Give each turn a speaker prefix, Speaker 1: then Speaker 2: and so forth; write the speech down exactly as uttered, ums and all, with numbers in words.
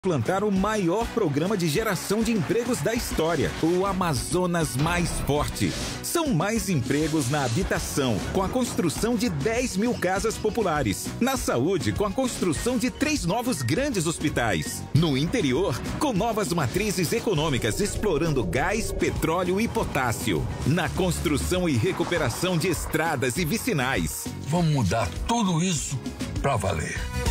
Speaker 1: Plantar o maior programa de geração de empregos da história, o Amazonas Mais Forte. São mais empregos na habitação, com a construção de dez mil casas populares. Na saúde, com a construção de três novos grandes hospitais. No interior, com novas matrizes econômicas explorando gás, petróleo e potássio. Na construção e recuperação de estradas e vicinais.
Speaker 2: Vamos mudar tudo isso pra valer.